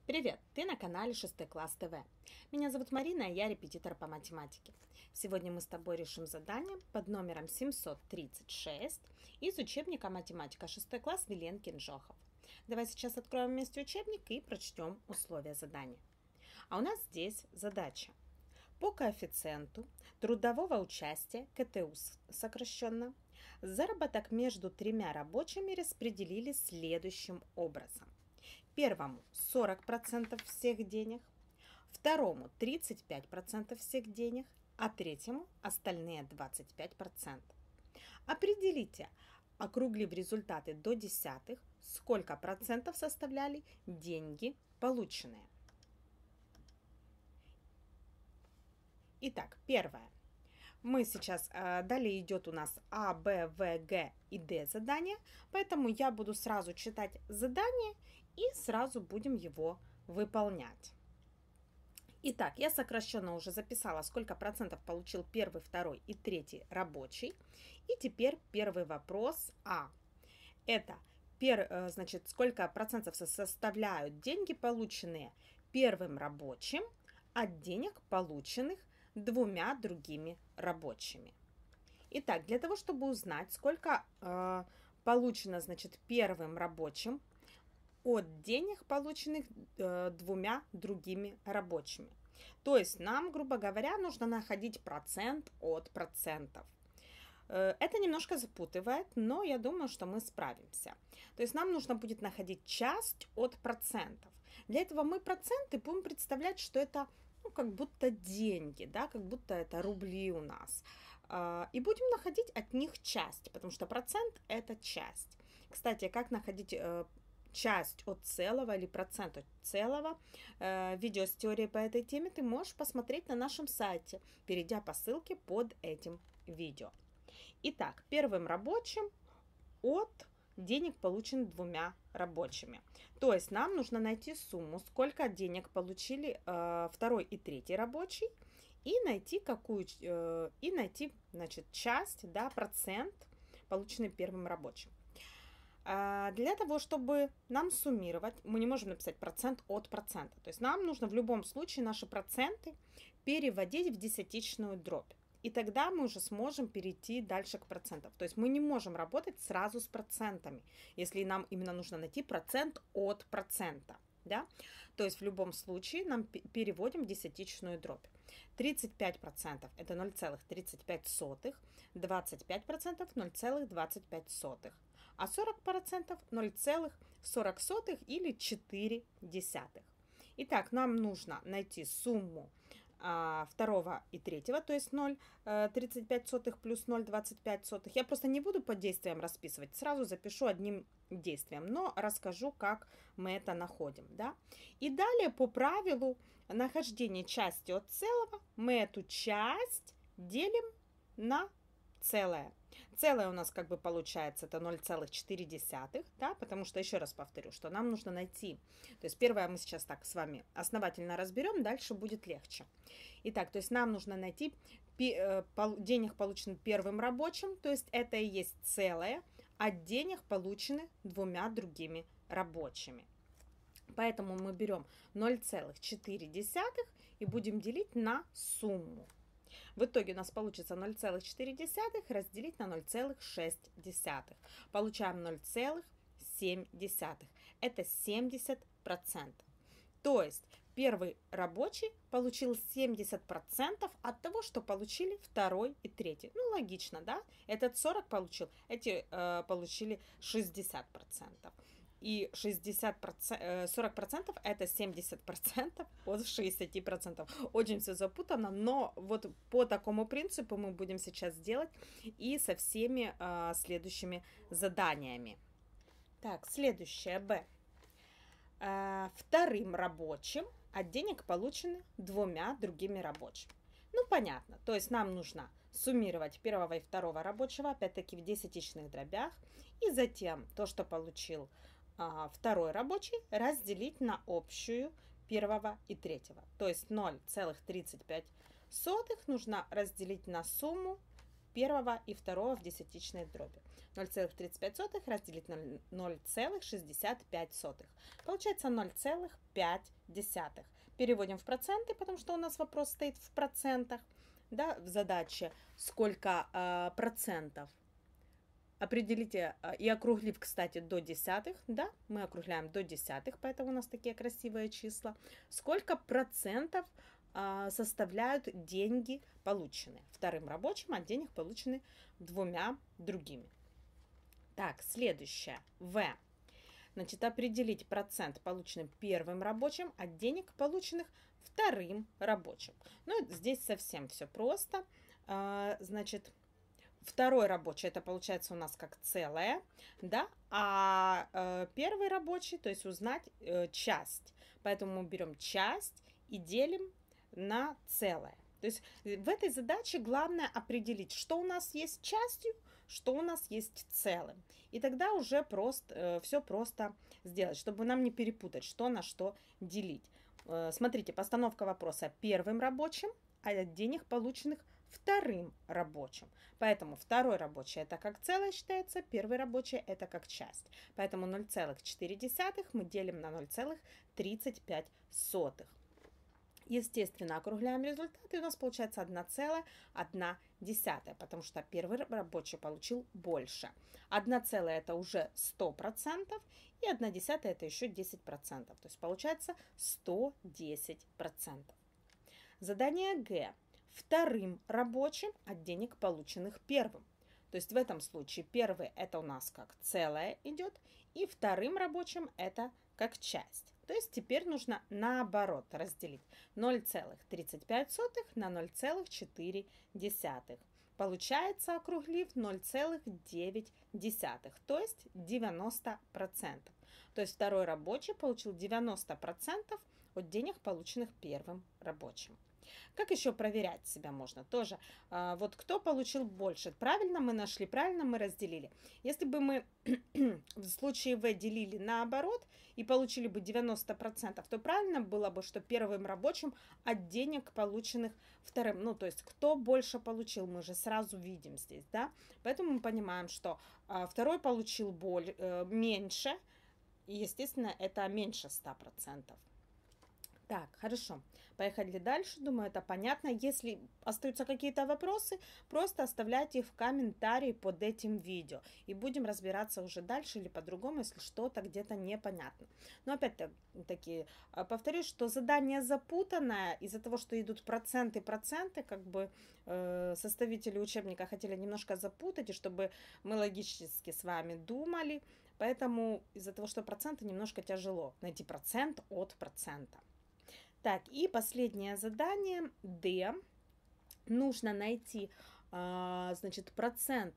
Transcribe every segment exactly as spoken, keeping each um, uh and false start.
Привет! Ты на канале шестой класс ТВ. Меня зовут Марина, и я репетитор по математике. Сегодня мы с тобой решим задание под номером семьсот тридцать шесть из учебника «Математика шестой класс» Вилен Кинжохов. Давай сейчас откроем вместе учебник и прочтем условия задания. А у нас здесь задача. По коэффициенту трудового участия, ка тэ у сокращенно, заработок между тремя рабочими распределили следующим образом. Первому сорок процентов всех денег, второму тридцать пять процентов всех денег, а третьему остальные двадцать пять процентов. Определите, округлив результаты до десятых, сколько процентов составляли деньги полученные. Итак, первое. Мы сейчас, э, далее идет у нас А, Б, В, Г и Д задание, поэтому я буду сразу читать задание и сразу будем его выполнять. Итак, я сокращенно уже записала, сколько процентов получил первый, второй и третий рабочий. И теперь первый вопрос А. Это, пер, значит, сколько процентов составляют деньги, полученные первым рабочим, от денег, полученных двумя другими рабочими. Итак, для того, чтобы узнать, сколько э, получено, значит, первым рабочим от денег, полученных э, двумя другими рабочими. То есть нам, грубо говоря, нужно находить процент от процентов. Э, это немножко запутывает, но я думаю, что мы справимся. То есть нам нужно будет находить часть от процентов. Для этого мы проценты будем представлять, что это ну, как будто деньги, да, как будто это рубли у нас. И будем находить от них часть, потому что процент – это часть. Кстати, как находить часть от целого или процент от целого, видео с теорией по этой теме ты можешь посмотреть на нашем сайте, перейдя по ссылке под этим видео. Итак, первым рабочим от денег получен двумя рабочими. То есть нам нужно найти сумму, сколько денег получили э, второй и третий рабочий, и найти какую э, и найти, значит, часть, да, процент, полученный первым рабочим. А для того, чтобы нам суммировать, мы не можем написать процент от процента. То есть нам нужно в любом случае наши проценты переводить в десятичную дробь. И тогда мы уже сможем перейти дальше к процентам. То есть мы не можем работать сразу с процентами, если нам именно нужно найти процент от процента. Да? То есть в любом случае нам переводим в десятичную дробь. тридцать пять процентов это ноль целых тридцать пять сотых, двадцать пять процентов ноль целых двадцать пять сотых, а сорок процентов ноль целых сорок сотых или четыре десятых. Итак, нам нужно найти сумму второго и третьего, то есть ноль целых тридцать пять сотых плюс ноль целых двадцать пять сотых. Я просто не буду по действиям расписывать, сразу запишу одним действием, но расскажу, как мы это находим. Да? И далее по правилу нахождения части от целого мы эту часть делим на целое. Целое у нас как бы получается это ноль целых четыре десятых, да, потому что, еще раз повторю, что нам нужно найти, то есть первое мы сейчас так с вами основательно разберем, дальше будет легче. Итак, то есть нам нужно найти денег, полученных первым рабочим, то есть это и есть целое, от денег, полученных двумя другими рабочими. Поэтому мы берем ноль целых четыре десятых и будем делить на сумму. В итоге у нас получится ноль целых четыре десятых разделить на ноль целых шесть десятых. Получаем ноль целых семь десятых. Это семьдесят процентов. То есть первый рабочий получил семьдесят процентов от того, что получили второй и третий. Ну, логично, да? Этот сорок получил, эти э, получили шестьдесят процентов. И шестьдесят процентов, сорок процентов это семьдесят процентов от шестидесяти процентов. Очень все запутано, но вот по такому принципу мы будем сейчас делать и со всеми э, следующими заданиями. Так, следующее Б. Э, вторым рабочим от денег получены двумя другими рабочими. Ну, понятно, то есть нам нужно суммировать первого и второго рабочего, опять-таки в десятичных дробях, и затем то, что получил второй рабочий, разделить на общую первого и третьего. То есть ноль целых тридцать пять сотых нужно разделить на сумму первого и второго в десятичной дроби. ноль целых тридцать пять сотых разделить на ноль целых шестьдесят пять сотых. Получается ноль целых пять десятых. Переводим в проценты, потому что у нас вопрос стоит в процентах. Да, в задаче сколько э, процентов. Определите э, и округлив, кстати, до десятых. Да, мы округляем до десятых, поэтому у нас такие красивые числа. Сколько процентов э, составляют деньги, полученные вторым рабочим, от денег, полученных двумя другими. Так, следующее. В. Значит, определить процент, полученный первым рабочим, от денег, полученных вторым рабочим. Ну, здесь совсем все просто. Значит, второй рабочий, это получается у нас как целое, да, а первый рабочий, то есть узнать часть. Поэтому мы берем часть и делим на целое. То есть в этой задаче главное определить, что у нас есть частью, что у нас есть целым. И тогда уже просто, э, все просто сделать, чтобы нам не перепутать, что на что делить. Э, смотрите, постановка вопроса первым рабочим, а от денег, полученных вторым рабочим. Поэтому второй рабочий это как целое считается, первый рабочий это как часть. Поэтому ноль целых четыре десятых мы делим на ноль целых тридцать пять сотых. Естественно, округляем результат, и у нас получается одна целая одна десятая, потому что первый рабочий получил больше. одна целая это уже сто процентов, и одна десятая это еще десять процентов. То есть получается сто десять процентов. Задание Г. Вторым рабочим от денег, полученных первым. То есть в этом случае первый это у нас как целое идет, и вторым рабочим это как часть. То есть теперь нужно наоборот разделить ноль целых тридцать пять сотых на ноль целых четыре десятых. Получается, округлив, ноль целых девять десятых, то есть девяносто процентов. То есть второй рабочий получил девяносто процентов от денег, полученных первым рабочим. Как еще проверять себя можно? Тоже, а, вот кто получил больше? Правильно мы нашли, правильно мы разделили. Если бы мы в случае В делили наоборот и получили бы девяносто процентов, то правильно было бы, что первым рабочим от денег, полученных вторым. Ну, то есть, кто больше получил, мы же сразу видим здесь, да? Поэтому мы понимаем, что а, второй получил боль, э, меньше, и, естественно, это меньше ста процентов. Так, хорошо. Поехали дальше. Думаю, это понятно. Если остаются какие-то вопросы, просто оставляйте их в комментарии под этим видео. И будем разбираться уже дальше или по-другому, если что-то где-то непонятно. Но опять-таки повторюсь, что задание запутанное. Из-за того, что идут проценты, проценты, как бы э, составители учебника хотели немножко запутать, и чтобы мы логически с вами думали. Поэтому из-за того, что проценты, немножко тяжело найти процент от процента. Так, и последнее задание D. Нужно найти, значит, процент,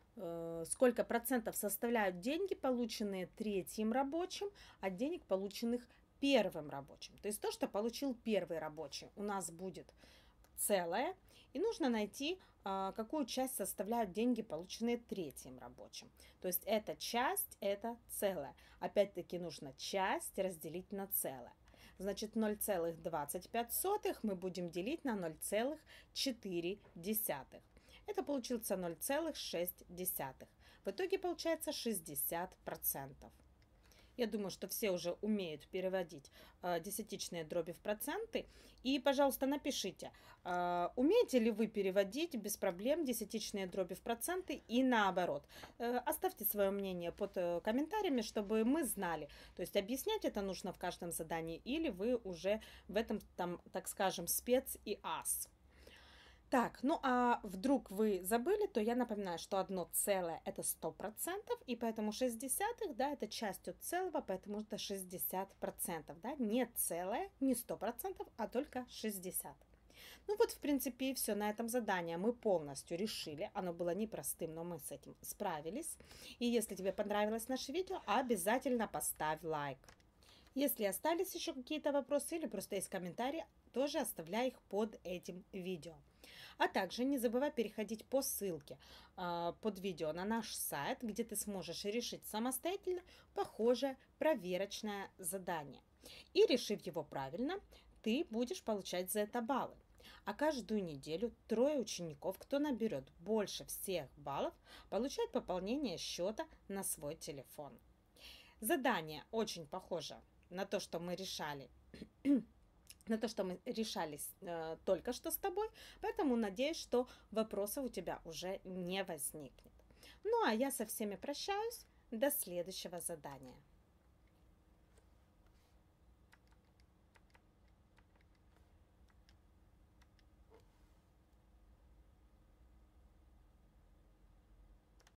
сколько процентов составляют деньги, полученные третьим рабочим, от денег, полученных первым рабочим. То есть то, что получил первый рабочий, у нас будет целое. И нужно найти, какую часть составляют деньги, полученные третьим рабочим. То есть эта часть, это целое. Опять-таки нужно часть разделить на целое. Значит, ноль целых двадцать пять сотых мы будем делить на ноль целых четыре десятых. Это получится ноль целых шесть десятых. В итоге получается шестьдесят процентов. Я думаю, что все уже умеют переводить э, десятичные дроби в проценты. И, пожалуйста, напишите, э, умеете ли вы переводить без проблем десятичные дроби в проценты и наоборот. Э, оставьте свое мнение под э, комментариями, чтобы мы знали. То есть объяснять это нужно в каждом задании или вы уже в этом, там, так скажем, спец и ас. Так, ну а вдруг вы забыли, то я напоминаю, что одно целое это сто процентов, и поэтому шестьдесят, да, это часть от целого, поэтому это шестьдесят процентов, да, не целое, не сто процентов, а только шестьдесят. Ну вот, в принципе, и все на этом задание мы полностью решили. Оно было непростым, но мы с этим справились. И если тебе понравилось наше видео, обязательно поставь лайк. Если остались еще какие-то вопросы или просто есть комментарии, тоже оставляй их под этим видео. А также не забывай переходить по ссылке э, под видео на наш сайт, где ты сможешь решить самостоятельно похожее проверочное задание. И решив его правильно, ты будешь получать за это баллы. А каждую неделю трое учеников, кто наберет больше всех баллов, получают пополнение счета на свой телефон. Задание очень похоже на то, что мы решали на то, что мы решали э, только что с тобой, поэтому надеюсь, что вопросов у тебя уже не возникнет. Ну а я со всеми прощаюсь. До следующего задания.